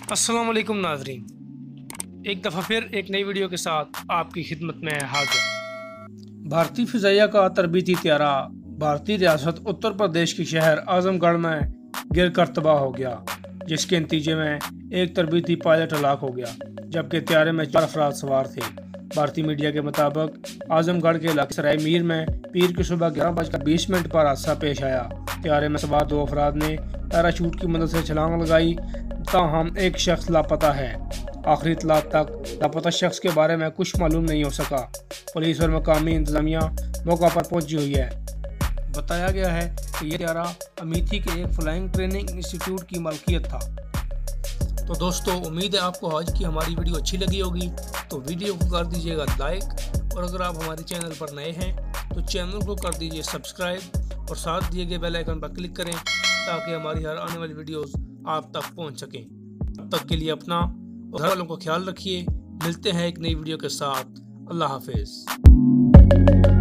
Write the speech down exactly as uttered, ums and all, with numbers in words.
अस्सलाम वालेकुम नाज़रीन, एक दफ़ा फिर एक नई वीडियो के साथ आपकी खिदमत में हाजिर। भारतीय फ़िज़ाइया का तरबीती त्यारा भारतीय रियासत उत्तर प्रदेश के शहर आज़मगढ़ में गिर कर तबाह हो गया, जिसके नतीजे में एक तरबीती पायलट हलाक हो गया, जबकि त्यारे में चार अफराद सवार थे। भारतीय मीडिया के मुताबिक आज़मगढ़ के इलाके सराय मीर में पीर की सुबह ग्यारह बजकर बीस मिनट पर हादसा पेश आया। त्यारे में सवार दो अफराद ने पैराशूट की मदद से छलांग लगाई, ताहम एक शख्स लापता है। आखिरी इत्तलात तक लापता शख्स के बारे में कुछ मालूम नहीं हो सका। पुलिस और मकामी इंतजामिया मौका पर पहुंची हुई है। बताया गया है कि यह त्यारा अमेठी के एक फ्लाइंग ट्रेनिंग इंस्टीट्यूट की मलकियत था। तो दोस्तों, उम्मीद है आपको आज की हमारी वीडियो अच्छी लगी होगी, तो वीडियो को कर दीजिएगा लाइक, और अगर आप हमारे चैनल पर नए हैं तो चैनल को कर दीजिए सब्सक्राइब और साथ दिए गए बेल आइकन पर क्लिक करें ताकि हमारी हर आने वाली वीडियोस आप तक पहुंच सकें। तब तक के लिए अपना और घर वालों का ख्याल रखिए। मिलते हैं एक नई वीडियो के साथ। अल्लाह हाफिज़।